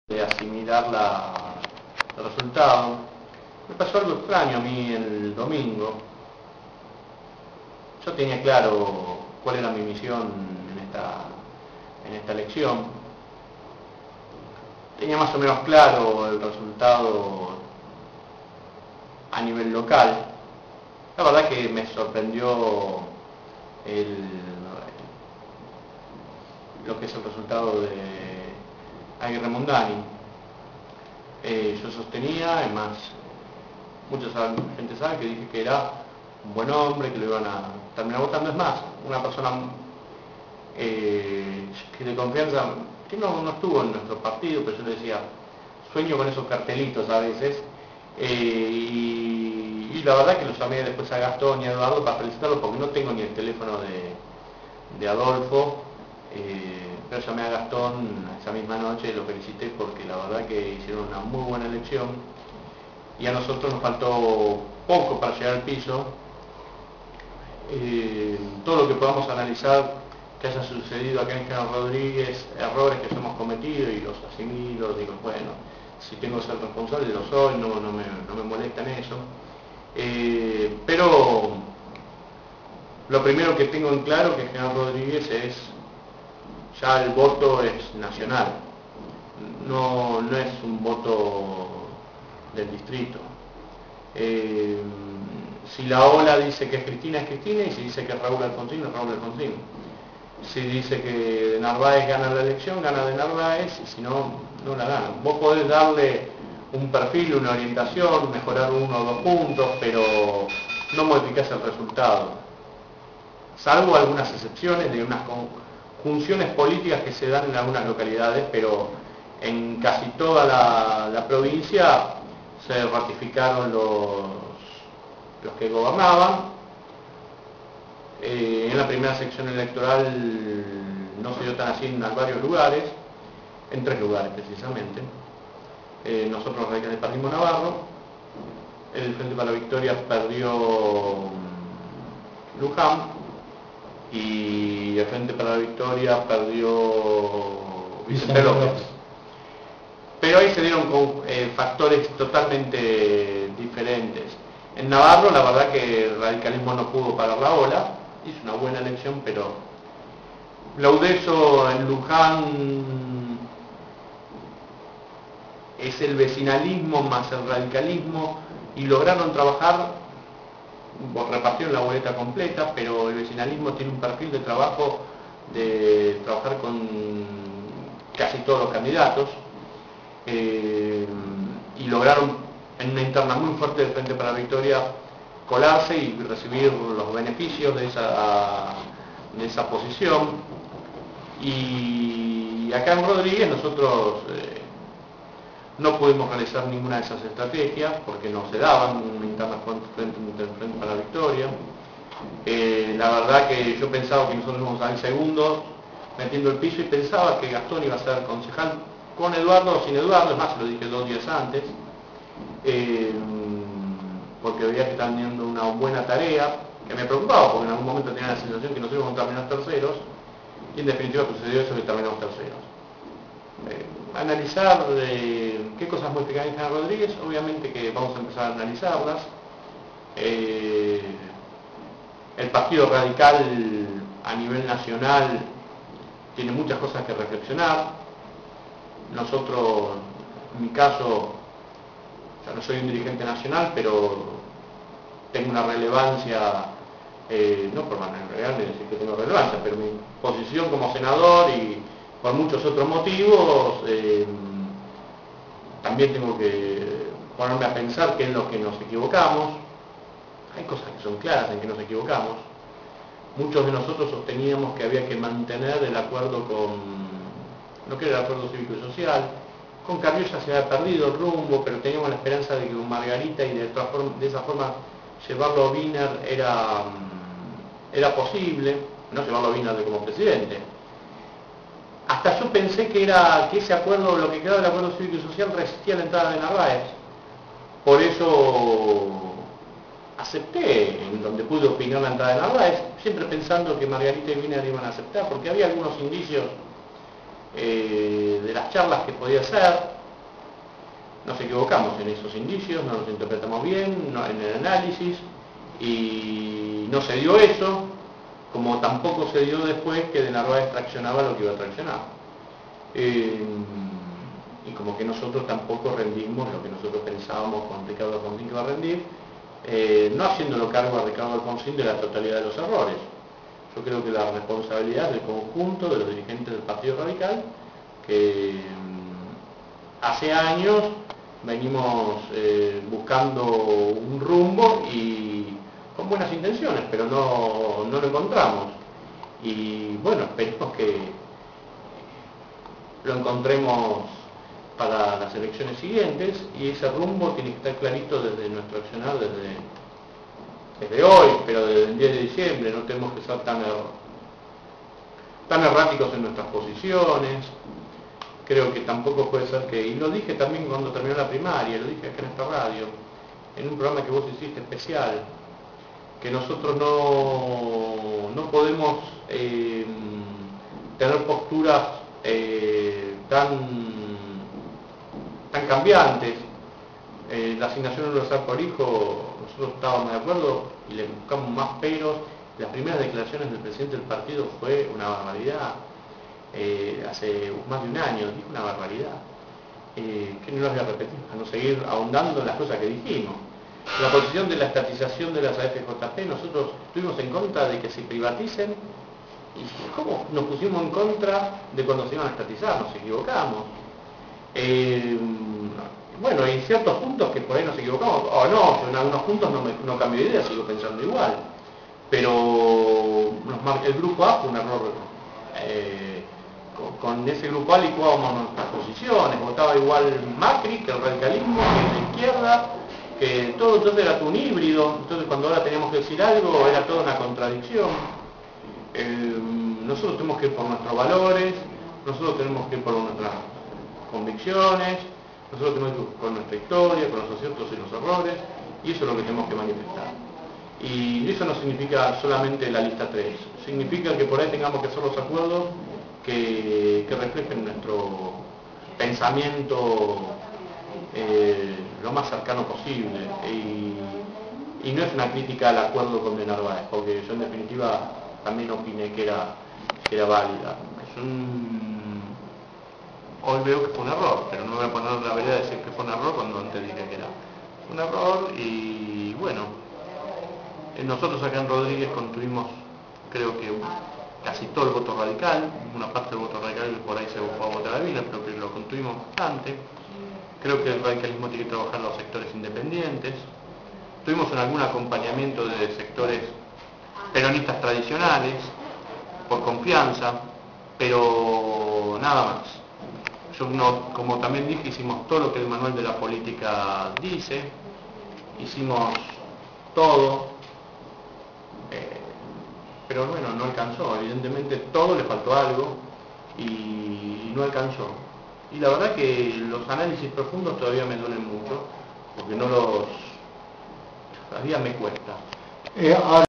de asimilar el resultado. Me pasó algo extraño a mí el domingo. Yo tenía claro cuál era mi misión en esta elección. Tenía más o menos claro el resultado a nivel local. La verdad que me sorprendió lo que es el resultado de Aguirre Mondani. Yo sostenía, además, mucha gente sabe que dije que era un buen hombre, que lo iban a terminar votando. Es más, una persona que de confianza, que no estuvo en nuestro partido, pero yo le decía, sueño con esos cartelitos a veces, y la verdad que los llamé después a Gastón y a Eduardo para felicitarlos, porque no tengo ni el teléfono de Adolfo, pero llamé a Gastón esa misma noche y lo felicité porque la verdad que hicieron una muy buena elección y a nosotros nos faltó poco para llegar al piso. Todo lo que podamos analizar que haya sucedido acá en General Rodríguez, errores que hemos cometido y los asimilo, digo, bueno, si tengo que ser responsable lo soy, no me molesta en eso. Pero lo primero que tengo en claro que General Rodríguez es, ya el voto es nacional, no es un voto del distrito. Si la ola dice que es Cristina, y si dice que es Raúl Alfonsín, es Raúl Alfonsín. Si dice que de Narváez gana la elección, gana de Narváez, y si no, no la gana. Vos podés darle un perfil, una orientación, mejorar 1 o 2 puntos, pero no modificás el resultado. Salvo algunas excepciones de unas conjunciones políticas que se dan en algunas localidades, pero en casi toda la provincia se ratificaron los que gobernaban. En la primera sección electoral no se dio tan así en varios lugares, en 3 lugares precisamente. Nosotros los radicales perdimos Navarro, el Frente para la Victoria perdió Luján y el Frente para la Victoria perdió Vicente López. Pero ahí se dieron con factores totalmente diferentes. En Navarro la verdad que el radicalismo no pudo parar la ola, hizo una buena elección, pero Laudeso en Luján es el vecinalismo más el radicalismo y lograron trabajar, repartieron la boleta completa, pero el vecinalismo tiene un perfil de trabajo de trabajar con casi todos los candidatos y lograron en una interna muy fuerte del Frente para la Victoria colarse y recibir los beneficios de esa posición. Y acá en Rodríguez nosotros no pudimos realizar ninguna de esas estrategias porque no se daban una interna del Frente para la Victoria. La verdad que yo pensaba que nosotros íbamos a ir segundos metiendo el piso y pensaba que Gastón iba a ser concejal con Eduardo o sin Eduardo, es más, se lo dije 2 días antes, porque veía que estaban teniendo una buena tarea, que me preocupaba porque en algún momento tenía la sensación que nos íbamos a terminar terceros, y en definitiva sucedió eso, que terminamos terceros. Analizar qué cosas modificar en General Rodríguez, obviamente que vamos a empezar a analizarlas. El Partido Radical a nivel nacional tiene muchas cosas que reflexionar. Nosotros, en mi caso, ya no soy un dirigente nacional, pero tengo una relevancia, no por manera real, ni decir que tengo relevancia, pero mi posición como senador y por muchos otros motivos, también tengo que ponerme a pensar qué es lo que nos equivocamos. Hay cosas que son claras en que nos equivocamos. Muchos de nosotros sosteníamos que había que mantener el acuerdo con lo que era el acuerdo cívico y social. Con Carrió ya se había perdido el rumbo, pero teníamos la esperanza de que con Margarita y de esa forma llevarlo a Wiener era posible, no llevarlo a Wiener como presidente. Hasta yo pensé que ese acuerdo, lo que quedaba del acuerdo cívico y social, resistía la entrada de Narváez. Por eso acepté, en donde pude opinar la entrada de Narváez, siempre pensando que Margarita y Wiener iban a aceptar, porque había algunos indicios de las charlas que podía hacer. nos equivocamos en esos indicios, no los interpretamos bien, no, en el análisis, y no se dio eso, como tampoco se dio después que de Narváez traccionaba lo que iba a traccionar. Y como que nosotros tampoco rendimos lo que nosotros pensábamos con Ricardo Alfonsín que iba a rendir, no haciéndolo cargo a Ricardo Alfonsín de la totalidad de los errores. Yo creo que la responsabilidad del conjunto de los dirigentes del Partido Radical, que hace años venimos buscando un rumbo y con buenas intenciones, pero no lo encontramos. Y bueno, esperemos que lo encontremos para las elecciones siguientes, y ese rumbo tiene que estar clarito desde nuestro accionar, desde hoy, pero desde el 10 de diciembre. No tenemos que ser tan erráticos en nuestras posiciones. Creo que tampoco puede ser que, y lo dije también cuando terminó la primaria, lo dije acá en esta radio, en un programa que vos hiciste especial, que nosotros no podemos tener posturas tan cambiantes. La asignación universal por hijo, nosotros estábamos de acuerdo y le buscamos más peros. Las primeras declaraciones del presidente del partido fue una barbaridad. Hace más de un año dijo una barbaridad, que no las voy a repetir, a no seguir ahondando en las cosas que dijimos. La posición de la estatización de las AFJP, nosotros estuvimos en contra de que se privaticen, y ¿cómo nos pusimos en contra de cuando se iban a estatizar? Nos equivocamos. Bueno, hay ciertos puntos que por ahí nos equivocamos, o no, yo en algunos puntos no cambio de idea, sigo pensando igual, pero el grupo A fue un error. Con ese grupo A licuábamos nuestras posiciones, votaba igual Macri que el radicalismo, que la izquierda, que todo, entonces era todo un híbrido. Entonces cuando ahora teníamos que decir algo era toda una contradicción. Nosotros tenemos que ir por nuestros valores, nosotros tenemos que ir por nuestras convicciones, nosotros tenemos que ir por nuestra historia, por los aciertos y los errores, y eso es lo que tenemos que manifestar. Y eso no significa solamente la lista 3, significa que por ahí tengamos que hacer los acuerdos que reflejen nuestro pensamiento lo más cercano posible, y no es una crítica al acuerdo con De Narváez, porque yo en definitiva también opiné que era válida. Hoy veo que fue un error, pero no me voy a poner la vereda de decir que fue un error cuando antes dije que era un error. Y bueno, nosotros acá en Rodríguez construimos, creo que casi todo el voto radical, una parte del voto radical que por ahí se fue a votar a Vila, pero que lo construimos bastante. Creo que el radicalismo tiene que trabajar en los sectores independientes. Tuvimos en algún acompañamiento de sectores peronistas tradicionales, por confianza, pero nada más. Como también dije, hicimos todo lo que el manual de la política dice, hicimos todo, pero bueno, no alcanzó. Evidentemente todo le faltó algo y no alcanzó. Y la verdad que los análisis profundos todavía me duelen mucho, porque todavía me cuesta.